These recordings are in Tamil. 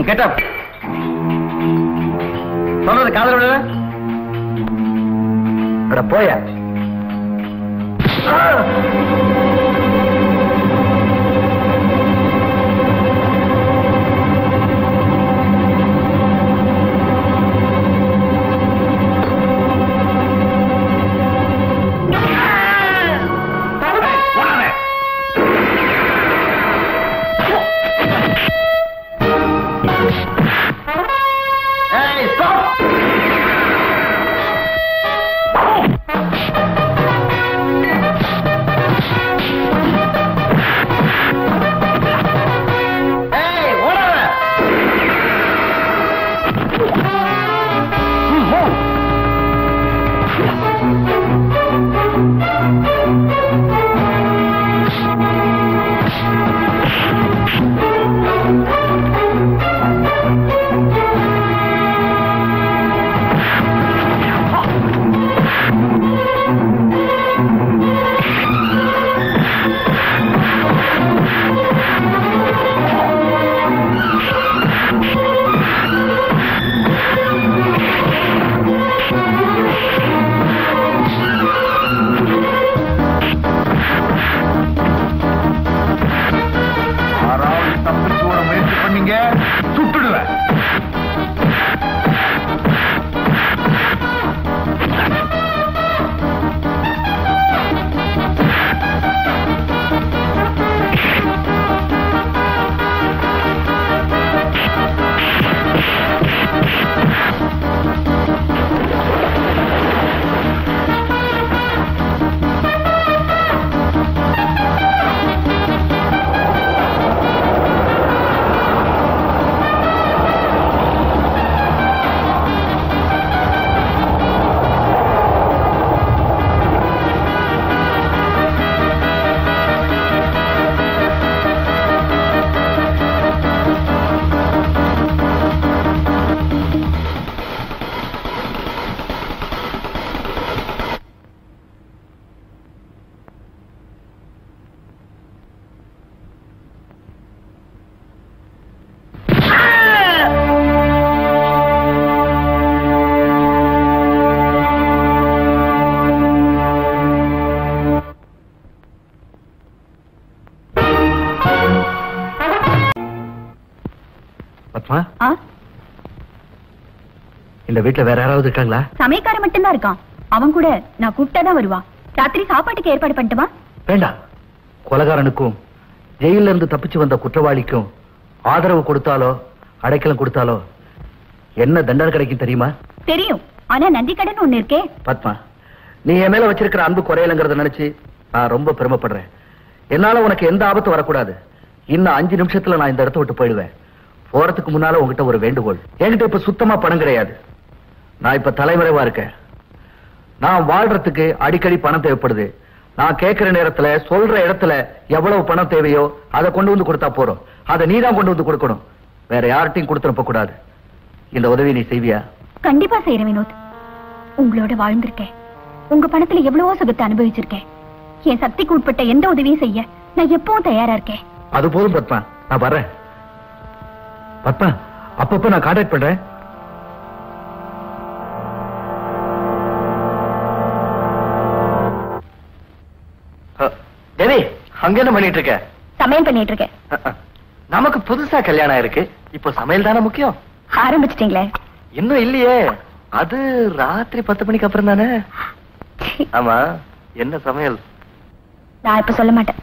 Get up. சொல்றது காதல் விட. அட போய. இந்த வீட்டுல வேற யாராவது இருக்காங்களா? சமயக்காரன் மட்டும்தான் இருக்கான். அவன் கூட நான் கூப்பிட்டாதான் வருவான். ராத்திரி சாப்பாட்டுக்கு ஏற்பாடு பண்ணட்டுமா? வேண்டாம். கொலைகாரனுக்கும் ஜெயில இருந்து தப்பிச்சு வந்த குற்றவாளிக்கும் ஆதரவு கொடுத்தாலோ அடைக்கலம் கொடுத்தாலோ என்ன தண்டனை கிடைக்கும் தெரியுமா? தெரியும். ஆனா நன்றி கடன் ஒண்ணு இருக்கே. பத்மா, நீ என் மேல வச்சிருக்கிற அன்பு குறையலங்கிறத நினைச்சு நான் ரொம்ப பெருமைப்படுறேன். என்னால உனக்கு எந்த ஆபத்து வரக்கூடாது. இன்னும் 5 நிமிஷத்துல நான் இந்த இடத்த விட்டு போயிடுவேன். போறதுக்கு முன்னால உங்ககிட்ட ஒரு வேண்டுகோள். என்கிட்ட இப்ப சுத்தமா பணம் கிடையாது. நான் இப்ப தலைமறைவா இருக்கேன். நான் வாழ்றதுக்கு அடிக்கடி பணம் தேவைப்படுது. நான் கேட்கிற நேரத்துல சொல்ற இடத்துல எவ்வளவு பணம் தேவையோ அதை கொண்டு வந்து கொடுத்தா போறோம். அதை நீதான் கொண்டு வந்து கொடுக்கணும். வேற யார்ட்டையும் கொடுத்துருப்ப கூடாது. இந்த உதவி நீ செய்வியா? கண்டிப்பா செய்யறேன் வினோத். உங்களோட வாழ்ந்திருக்கேன். உங்க பணத்துல எவ்வளவோ சுகத்தை அனுபவிச்சிருக்கேன். என் சக்திக்கு உட்பட்ட எந்த உதவியும் செய்ய நான் எப்பவும் தயாரா இருக்கேன். அது போதும் பத்மா, நான் வர்றேன். பத்மா, அப்பப்ப நான் கான்டாக்ட் பண்றேன். தேவி, அங்க என்ன பண்ணிட்டு இருக்க? சமையல் பண்ணிட்டு இருக்கேன். நமக்கு புதுசா கல்யாணம் இருக்கு. இப்போ சமையல் தானே முக்கியம். ஆரம்பிச்சிட்டீங்களே? இன்னும் இல்லையே. அது ராத்திரி 10 மணிக்கு அப்புறம் தானே. ஆமா, என்ன சமையல்? நான் இப்ப சொல்ல மாட்டேன்.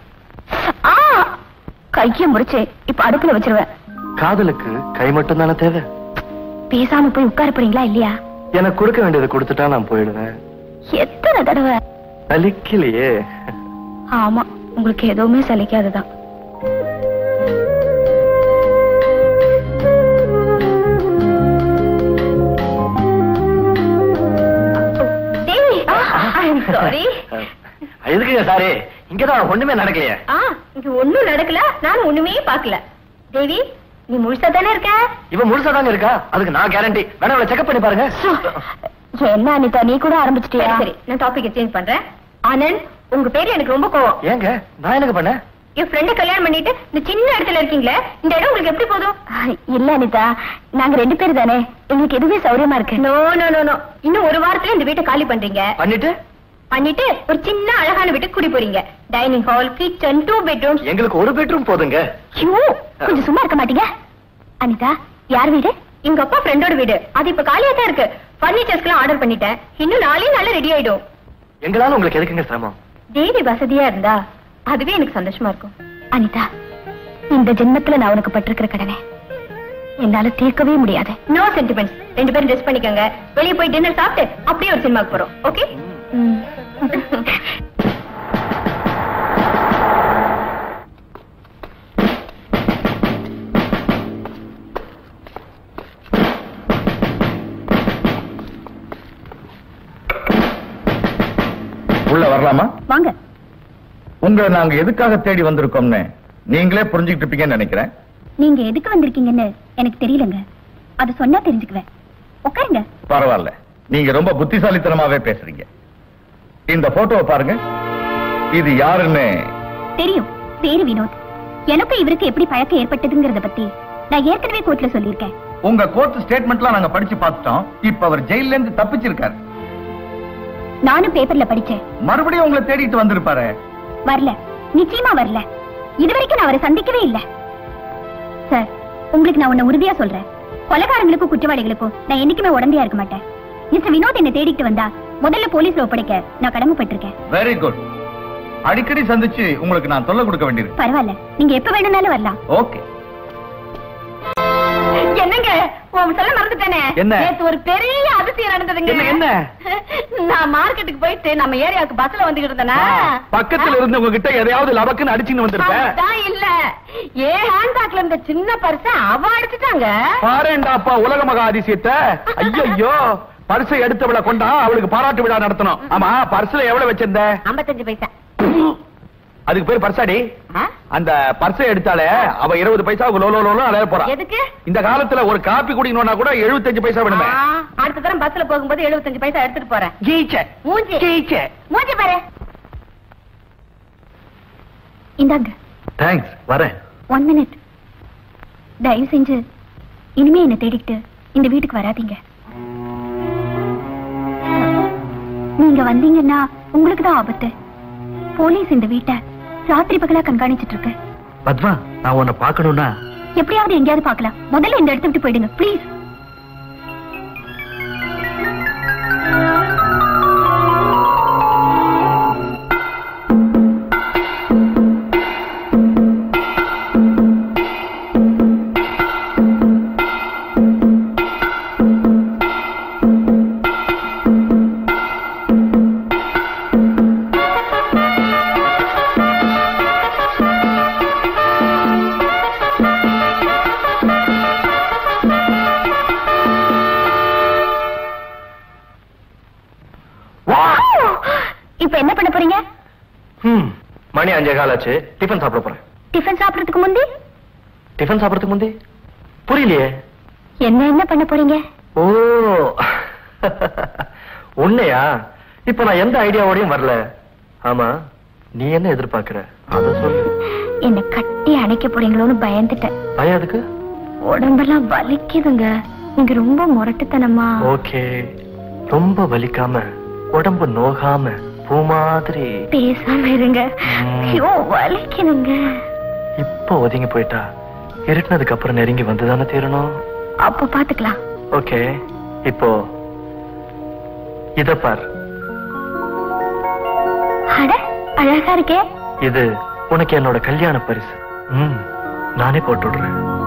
கைய முறிச்சு இப்ப அடுப்புல வச்சிருவேன். காதலுக்கு கை மட்டும் தானே தேவை. பேசாம போய் உட்கார போறீங்களா இல்லையா? எனக்கு கொடுக்க வேண்டியதை கொடுத்துட்டா நான் போயிடுவேன். எத்தனை தடவை? சலிக்கலையே. ஆமா, உங்களுக்கு எதுவுமே சலிக்காதுதான். எதுக்குங்க சாரி? இங்கதான் ஒண்ணுமே நடக்கலையே. இங்க ஒண்ணும் நடக்கல. நானும் ஒண்ணுமே பாக்கல. தேவி, நீ முழுசா தானே இருக்க? இவன் முழுசா தானே இருக்கா. அதுக்கு நான் கேரண்டி. வேணா செக்அப் பண்ணி பாருங்க. என்ன அனிதா, நீ கூட ஆரம்பிச்சிட்டியா? சரி, நான் டாபிக் சேஞ்ச் பண்றேன். ஆனந்த், உங்க பேரு எனக்கு ரொம்ப கோவம். ஏங்க, நான் எனக்கு பண்ண? என் ஃப்ரெண்ட கல்யாணம் பண்ணிட்டு இந்த சின்ன இடத்துல இருக்கீங்களே, இந்த இடம் உங்களுக்கு எப்படி போதும்? இல்ல அனிதா, நாங்க 2 பேர் தானே, எங்களுக்கு எதுவே சௌரியமா இருக்கு. நோ நோ நோ நோ, இன்னும் ஒரு வாரத்துல இந்த வீட்டை காலி பண்றீங்க. பண்ணிட்டு ஒரு சின்ன அழகான வீட்டுக்கு குடி போறீங்க. Dining hall, kitchen, 2 bedrooms. எங்களுக்கு ஒரு பெட்ரூம் போதுங்க. கொஞ்சம் சும்மா இருக்க மாட்டீங்க? அனிதா, யார் வீடு? எங்க அப்பா ஃப்ரெண்டோட வீடு. அது இப்ப காலியா தான் இருக்கு. பர்னிச்சர்ஸ்க்குலாம் ஆர்டர் பண்ணிட்டேன். இன்னும் 4 நாள்ல ரெடி ஆயிடும். எங்களால உங்களுக்கு எதுக்குங்க சிரமம்? தேவி வசதியா இருந்தா அதுவே எனக்கு சந்தோஷமா இருக்கும். அனிதா, இந்த ஜென்மத்துல நான் உனக்கு பட்டிருக்கிற கடனை என்னால தீர்க்கவே முடியாது. No sentiments. 2 பேரும் ட்ரெஸ் பண்ணிக்கோங்க. வெளியே போய் டின்னர் சாப்பிட்டு அப்படியே ஒரு சினிமாக்கு போறோம். ஓகே? உள்ள வரலாமா? வாங்க. உங்களை நாங்க எதுக்காக தேடி வந்திருக்கோம்னு நீங்களே புரிஞ்சுக்கிட்டு இருப்பீங்கன்னு நினைக்கிறேன். நீங்க எதுக்கு வந்திருக்கீங்கன்னு எனக்கு தெரியலங்க. அது சொன்னா தெரிஞ்சுக்குவேன். உட்காருங்க. பரவாயில்ல, நீங்க ரொம்ப புத்திசாலித்தனமாவே பேசுறீங்க. இந்த போட்டோவை பாருங்க. இது யாருன்னு தெரியும். பேரு வினோத். எனக்கு இவருக்கு எப்படி பழக்கம் ஏற்பட்டதுங்கிறத பத்தி நான் ஏற்கனவே கோர்ட்ல சொல்லியிருக்கேன். உங்க கோர்ட் ஸ்டேட்மெண்ட்லாம் நாங்க படிச்சு பார்த்துட்டோம். இப்ப அவர் ஜெயில இருந்து தப்பிச்சிருக்காரு. நானும் பேப்பர்ல படிச்சேன். மறுபடியும் உங்களை தேடிட்டு வந்திருப்பாரு. வரல, நிச்சயமா வரல. இதுவரைக்கும் நான் அவரை சந்திக்கவே இல்ல. சார், உங்களுக்கு நான் உன்னை உறுதியா சொல்றேன், கொலைகாரங்களுக்கும் குற்றவாளிகளுக்கும் நான் என்னைக்குமே உடந்தையா இருக்க மாட்டேன். மிஸ்டர் வினோத் என்ன தேடிட்டு வந்தா முதல்ல போலீஸ்ல ஒப்படைக்க நான் கடமைப்பட்டிருக்கேன். Very good. அடிக்கடி சந்திச்சு உங்களுக்கு நான் தொல்லை கொடுக்க வேண்டியது. பரவாயில்ல, நீங்க எப்ப வேணும்னாலும் வரலாம். ஓகே. என்னங்க, உன் சொல்ல மறந்துட்டேனே. நேத்து ஒரு பெரிய அதிசயம் நடந்ததுங்க. என்ன? நான் மார்க்கெட்டுக்கு போயிட்டு நம்ம ஏரியாவுக்கு பஸ்ல வந்துகிட்டு இருந்தேனா, பக்கத்துல இருந்து உங்ககிட்ட எதையாவது லபக்குன்னு அடிச்சுன்னு வந்திருப்பேன். இல்ல, ஏன் ஹேண்ட்பேக்ல இருந்த சின்ன பர்ஸ அவ அடிச்சுட்டாங்க. பாருண்டாப்பா உலக மகா அதிசயத்தை. ஐயோ, பர்ஸை எடுத்தவளை கொண்டா அவளுக்கு பாராட்டு விழா நடத்தணும். ஆமா, பர்ஸ்ல எவ்வளவு வச்சிருந்த? 55 பைசா. அதுக்கு பேர் பர்சாடி. அந்த பர்ஸை எடுத்தாலே அவ 20 பைசா அலைய போறா. எதுக்கு? இந்த காலத்துல ஒரு காப்பி குடிக்கணும்னா கூட 75 பைசா வேணுமே. அடுத்த தரம் பஸ்ல போகும்போது 75 பைசா எடுத்துட்டு போறேன். மூஞ்சி பாரு. இந்தாங்க. தேங்க்ஸ், வரேன். 1 மினிட். தயவு செஞ்சு இனிமே என்ன தேடிக்கிட்டு இந்த வீட்டுக்கு வராதீங்க. நீங்க வந்தீங்கன்னா உங்களுக்கு தான் ஆபத்து. போலீஸ் இந்த வீட்டை ராத்திரி பகலா கண்காணிச்சிட்டு இருக்கு. பத்மா, நான் உன்னை பார்க்கணும்னா எப்படியாவது எங்கேயாவது பார்க்கலாம். முதல்ல இந்த இடத்த விட்டு போயிடுங்க ப்ளீஸ். இப்ப என்ன பண்ண போறீங்க? மணி 5:15 ஆச்சு. டிஃபன் சாப்பிட போறேன். டிஃபன் சாப்பிடுறதுக்கு முந்தி? டிஃபன் சாப்பிடுறதுக்கு முந்தி புரியலையே. என்ன பண்ண போறீங்க? ஓ, உன்னையா? இப்ப நான் எந்த ஐடியாவோடையும் வரல. ஆமா, நீ என்ன எதிர்பார்க்கிற அத சொல்லு. என்ன கட்டி அணைக்க போறீங்களோன்னு பயந்துட்டேன். பயம் எதுக்கு? உடம்பெல்லாம் வலிக்குதுங்க. நீங்க ரொம்ப முரட்டுத்தனமா. ஓகே, ரொம்ப வலிக்காம உடம்பு நோகாம பூ மாதிரி பேசாம இருங்க. ஐயோ, வலிக்குதுங்க. இப்ப ஒதுங்கி போயிட்டா இருட்டினதுக்கு அப்புறம் நெருங்கி வந்துதானே தீரணும். அப்ப பாத்துக்கலாம். ஓகே, இப்போ இத பார். அட, அழகா இருக்கே. இது உனக்கு என்னோட கல்யாண பரிசு. நானே போட்டு விடுறேன்.